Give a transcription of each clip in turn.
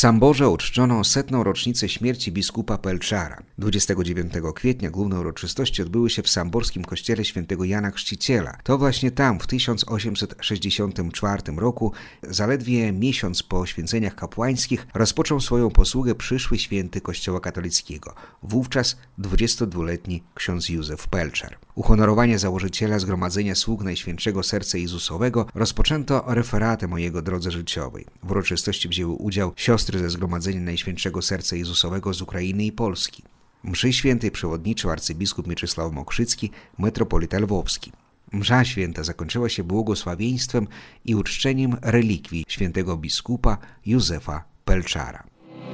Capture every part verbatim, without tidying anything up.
Samborze uczczono setną rocznicę śmierci biskupa Pelczara. dwudziestego dziewiątego kwietnia główne uroczystości odbyły się w samborskim kościele świętego Jana Chrzciciela. To właśnie tam w tysiąc osiemset sześćdziesiątym czwartym roku, zaledwie miesiąc po święceniach kapłańskich, rozpoczął swoją posługę przyszły święty Kościoła katolickiego, wówczas dwudziestodwuletni ksiądz Józef Pelczar. Uhonorowanie założyciela Zgromadzenia Sług Najświętszego Serca Jezusowego rozpoczęto referatem o jego drodze życiowej. W uroczystości wzięły udział siostry ze Zgromadzenia Najświętszego Serca Jezusowego z Ukrainy i Polski. Mszy świętej przewodniczył arcybiskup Mieczysław Mokrzycki, metropolita lwowski. Msza święta zakończyła się błogosławieństwem i uczczeniem relikwii świętego biskupa Józefa Pelczara.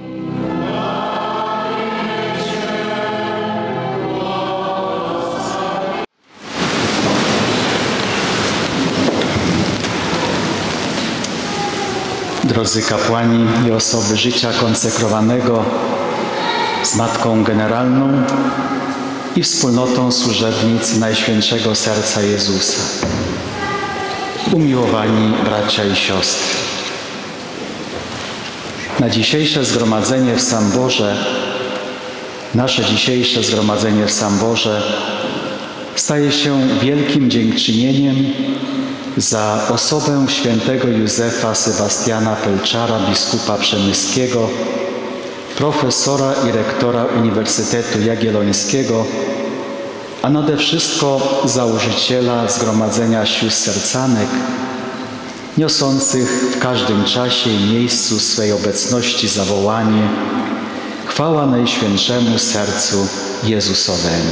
Drodzy kapłani i osoby życia konsekrowanego z Matką Generalną i wspólnotą służebnic Najświętszego Serca Jezusa, umiłowani bracia i siostry. Na dzisiejsze zgromadzenie w Samborze, nasze dzisiejsze zgromadzenie w Samborze staje się wielkim dziękczynieniem za osobę świętego Józefa Sebastiana Pelczara, biskupa przemyskiego, profesora i rektora Uniwersytetu Jagiellońskiego, a nade wszystko założyciela Zgromadzenia Sióstr Sercanek, niosących w każdym czasie i miejscu swej obecności zawołanie: chwała Najświętszemu Sercu Jezusowemu.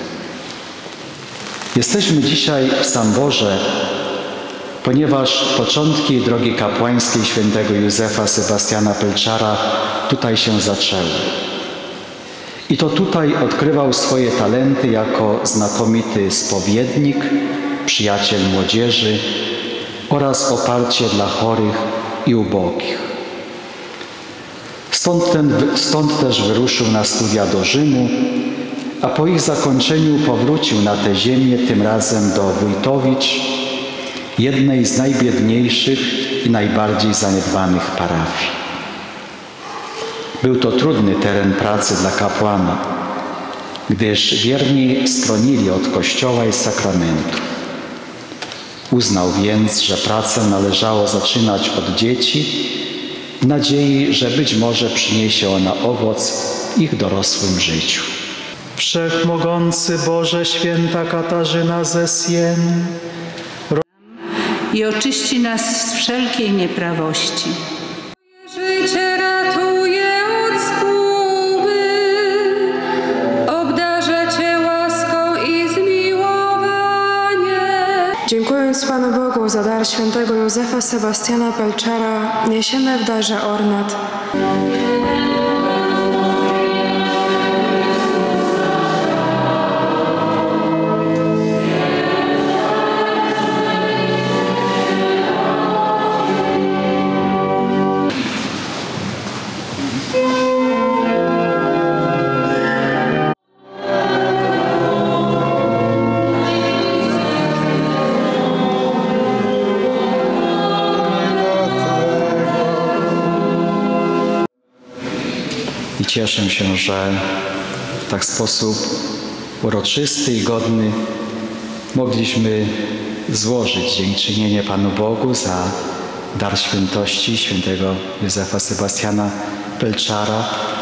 Jesteśmy dzisiaj w Samborze, ponieważ początki drogi kapłańskiej świętego Józefa Sebastiana Pelczara tutaj się zaczęły. I to tutaj odkrywał swoje talenty jako znakomity spowiednik, przyjaciel młodzieży oraz oparcie dla chorych i ubogich. Stąd, ten, stąd też wyruszył na studia do Rzymu, a po ich zakończeniu powrócił na tę ziemię, tym razem do Wójtowicz, jednej z najbiedniejszych i najbardziej zaniedbanych parafii. Był to trudny teren pracy dla kapłana, gdyż wierni stronili od Kościoła i sakramentów. Uznał więc, że pracę należało zaczynać od dzieci, w nadziei, że być może przyniesie ona owoc w ich dorosłym życiu. Wszechmogący Boże, święta Katarzyna ze Sieny, i oczyści nas z wszelkiej nieprawości. Życie ratuje od zguby, obdarza Cię łaską i zmiłowaniem. Dziękując Panu Bogu za dar świętego Józefa Sebastiana Pelczara, niesiemy w darze ornat. I cieszę się, że w tak sposób uroczysty i godny mogliśmy złożyć dziękczynienie Panu Bogu za dar świętości świętego Józefa Sebastiana Pelczara.